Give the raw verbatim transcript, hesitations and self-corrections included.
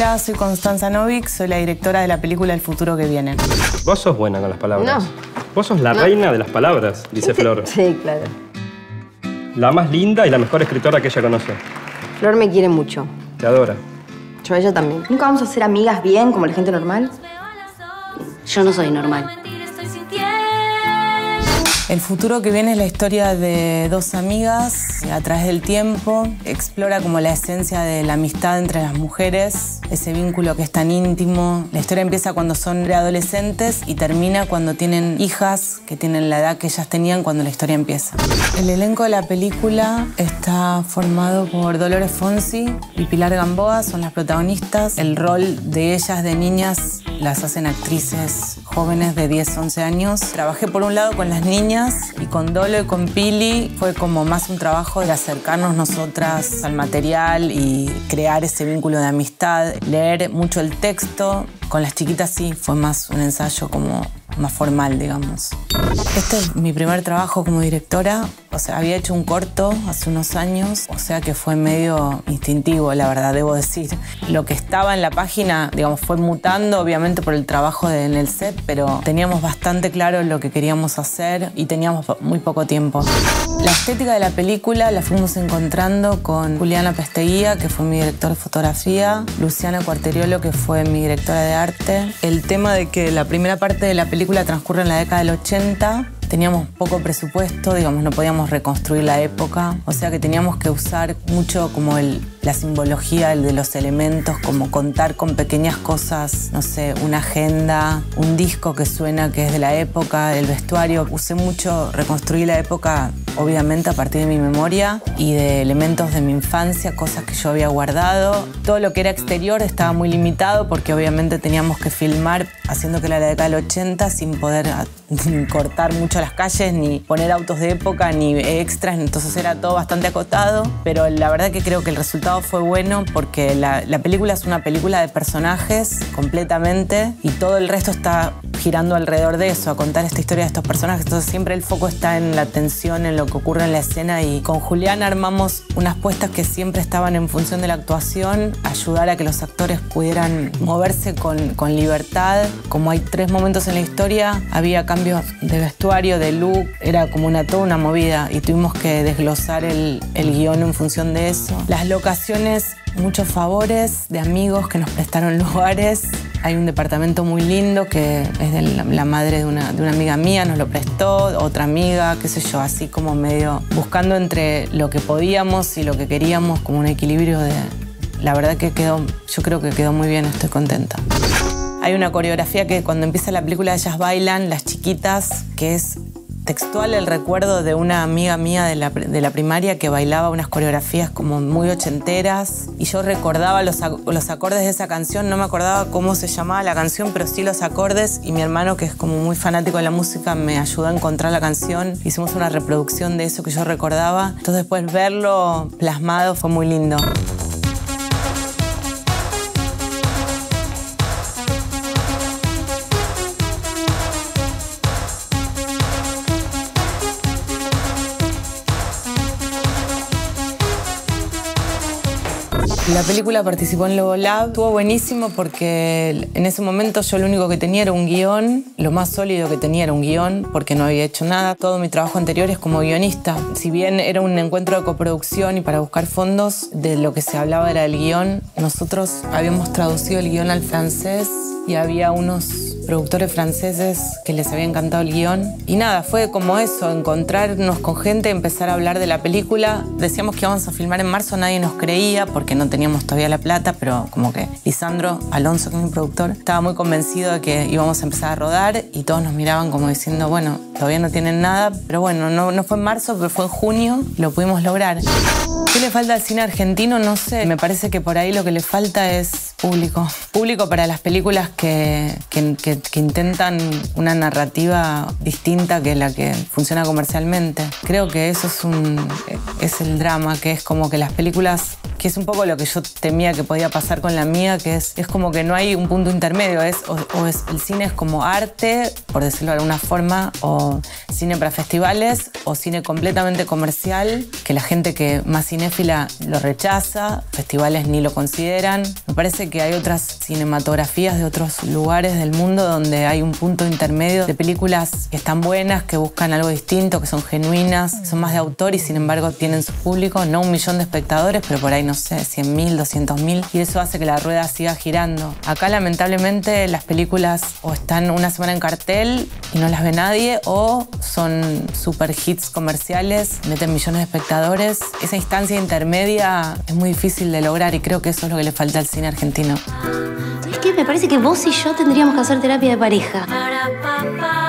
Hola, soy Constanza Novik, soy la directora de la película El futuro que viene. Vos sos buena con las palabras. No. Vos sos la No. reina de las palabras, dice Flor. Sí, claro. La más linda y la mejor escritora que ella conoce. Flor me quiere mucho. Te adora. Yo a ella también. ¿Nunca vamos a ser amigas bien, como la gente normal? Yo no soy normal. El futuro que viene es la historia de dos amigas a través del tiempo. Explora como la esencia de la amistad entre las mujeres, ese vínculo que es tan íntimo. La historia empieza cuando son preadolescentes y termina cuando tienen hijas que tienen la edad que ellas tenían cuando la historia empieza. El elenco de la película está formado por Dolores Fonsi y Pilar Gamboa, son las protagonistas. El rol de ellas de niñas las hacen actrices jóvenes de diez, once años. Trabajé por un lado con las niñas y con Dolo y con Pili fue como más un trabajo de acercarnos nosotras al material y crear ese vínculo de amistad, leer mucho el texto. Con las chiquitas sí, fue más un ensayo como más formal, digamos. Este es mi primer trabajo como directora. O sea, había hecho un corto hace unos años, o sea que fue medio instintivo, la verdad, debo decir. Lo que estaba en la página, digamos, fue mutando, obviamente por el trabajo de, en el set, pero teníamos bastante claro lo que queríamos hacer y teníamos muy poco tiempo. La estética de la película la fuimos encontrando con Juliana Pesteguía, que fue mi directora de fotografía, Luciana Cuarteriolo, que fue mi directora de arte. El tema de que la primera parte de la película transcurre en la década del ochenta, teníamos poco presupuesto, digamos, no podíamos reconstruir la época, o sea que teníamos que usar mucho como el, la simbología el de los elementos, como contar con pequeñas cosas, no sé, una agenda, un disco que suena que es de la época, el vestuario. Usé mucho reconstruir la época, obviamente a partir de mi memoria y de elementos de mi infancia, cosas que yo había guardado. Todo lo que era exterior estaba muy limitado porque obviamente teníamos que filmar haciendo que era la década del ochenta sin poder cortar mucho las calles, ni poner autos de época, ni extras, entonces era todo bastante acotado, pero la verdad que creo que el resultado fue bueno porque la, la película es una película de personajes completamente y todo el resto está girando alrededor de eso, a contar esta historia de estos personajes, entonces siempre el foco está en la tensión, en lo que ocurre en la escena y con Julián armamos unas puestas que siempre estaban en función de la actuación, ayudar a que los actores pudieran moverse con, con libertad. Como hay tres momentos en la historia, había cambios de vestuario, de look, era como una, toda una movida y tuvimos que desglosar el, el guión en función de eso. Las locaciones, muchos favores de amigos que nos prestaron lugares. Hay un departamento muy lindo que es de la, la madre de una, de una amiga mía, nos lo prestó, otra amiga, qué sé yo, así como medio buscando entre lo que podíamos y lo que queríamos, como un equilibrio de... La verdad que quedó, yo creo que quedó muy bien, estoy contenta. Hay una coreografía que cuando empieza la película ellas bailan, las chiquitas, que es textual el recuerdo de una amiga mía de la, de la primaria que bailaba unas coreografías como muy ochenteras y yo recordaba los, los acordes de esa canción, no me acordaba cómo se llamaba la canción, pero sí los acordes y mi hermano, que es como muy fanático de la música, me ayudó a encontrar la canción. Hicimos una reproducción de eso que yo recordaba, entonces después verlo plasmado fue muy lindo. La película participó en Lobo Lab, estuvo buenísimo porque en ese momento yo lo único que tenía era un guión, lo más sólido que tenía era un guión porque no había hecho nada. Todo mi trabajo anterior es como guionista. Si bien era un encuentro de coproducción y para buscar fondos, de lo que se hablaba era el guión. Nosotros habíamos traducido el guión al francés y había unos productores franceses que les había encantado el guión. Y nada, fue como eso, encontrarnos con gente, empezar a hablar de la película. Decíamos que íbamos a filmar en marzo, nadie nos creía porque no teníamos todavía la plata, pero como que Lisandro Alonso, que es mi productor, estaba muy convencido de que íbamos a empezar a rodar y todos nos miraban como diciendo, bueno, todavía no tienen nada, pero bueno, no, no fue en marzo, pero fue en junio y lo pudimos lograr. ¿Qué le falta al cine argentino? No sé, me parece que por ahí lo que le falta es público. Público para las películas que, que, que, que intentan una narrativa distinta que la que funciona comercialmente. Creo que eso es, un, es el drama, que es como que las películas que es un poco lo que yo temía que podía pasar con la mía, que es, es como que no hay un punto intermedio, es, o, o es, el cine es como arte, por decirlo de alguna forma, o cine para festivales, o cine completamente comercial, que la gente que más cinéfila lo rechaza, festivales ni lo consideran. Me parece que hay otras cinematografías de otros lugares del mundo donde hay un punto intermedio de películas que están buenas, que buscan algo distinto, que son genuinas, que son más de autor y sin embargo tienen su público, no un millón de espectadores, pero por ahí, no sé, cien mil, doscientos mil, y eso hace que la rueda siga girando. Acá, lamentablemente, las películas o están una semana en cartel y no las ve nadie, o son super hits comerciales, meten millones de espectadores. Esa instancia intermedia es muy difícil de lograr y creo que eso es lo que le falta al cine argentino. Es que me parece que vos y yo tendríamos que hacer terapia de pareja.